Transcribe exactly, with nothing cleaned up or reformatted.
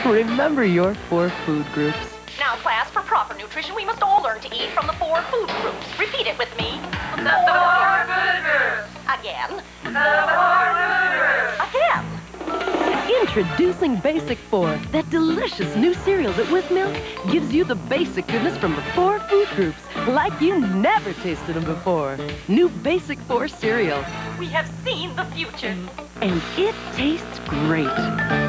Remember your four food groups. Now, class, for proper nutrition, we must all learn to eat from the four food groups. Repeat it with me. The four food groups. Again. The four food groups. Again. Introducing Basic Four, that delicious new cereal that with milk gives you the basic goodness from the four food groups, like you never tasted them before. New Basic Four cereal. We have seen the future. And it tastes great.